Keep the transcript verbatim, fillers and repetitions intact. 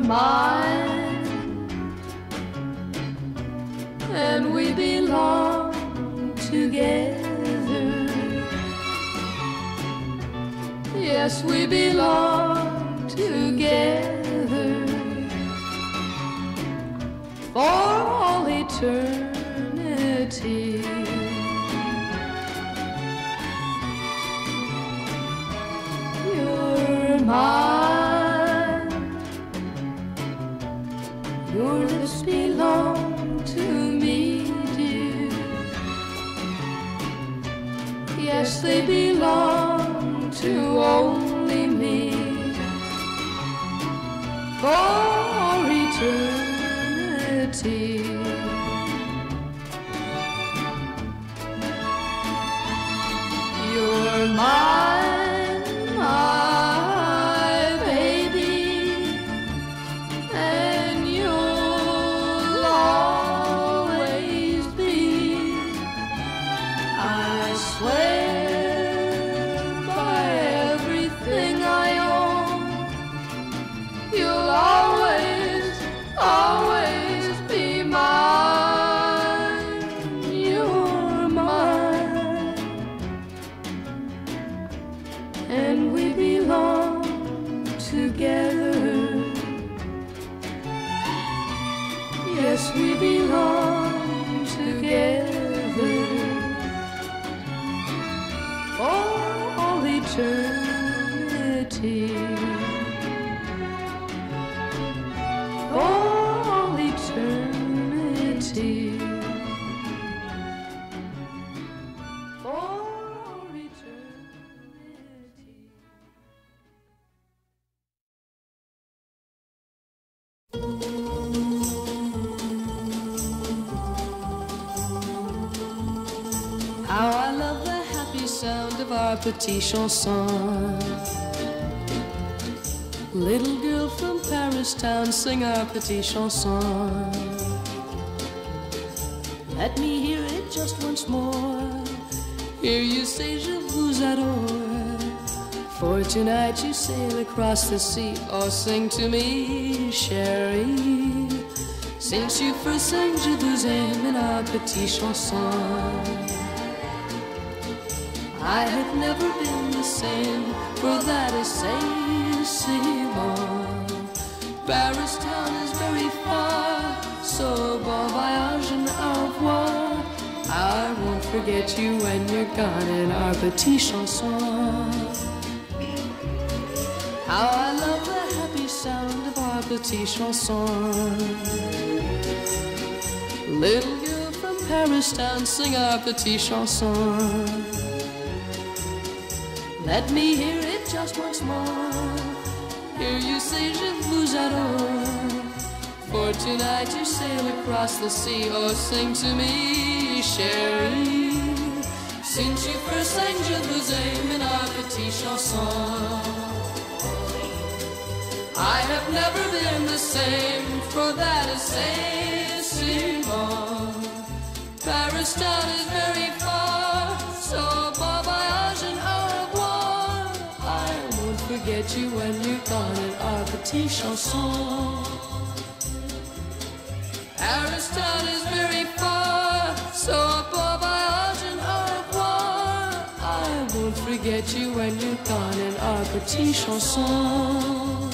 mine, and we belong together. Yes, we belong together for all eternity. You're mine, your lips belong to me, dear. Yes, they belong to only me for eternity. You're mine, my baby, and you'll always be. I swear by everything I own, you'll always, always be mine. You're mine, and we belong together. Yes, we belong together for all eternity. For all eternity. For all eternity. How I love the happy sound of our petit chanson. Little girl from Paris town, sing our petit chanson. Let me hear it just once more. Hear you say je vous adore. For tonight you sail across the sea. Oh, sing to me, chérie. Since you first sang je vous aime in our petit chanson, I have never been the same, for that is Saint-Simon. Paris town is very far, so bon voyage and au revoir. I won't forget you when you're gone in our petit chanson. How I love the happy sound of our petit chanson. Little girl from Paris town, sing our petit chanson. Let me hear it just once more. Hear you say je vous adore. For tonight you sail across the sea. Oh, sing to me, chérie. Since you first sang je vous aime in our petit chanson, I have never been the same, for that is Saint-Simon. Paris town is very far, so bon voyage and au revoir. I won't forget you when you're gone in our petit chanson. Paris town is very far, so bon voyage and au revoir. I won't forget you when you're gone in our petit chanson.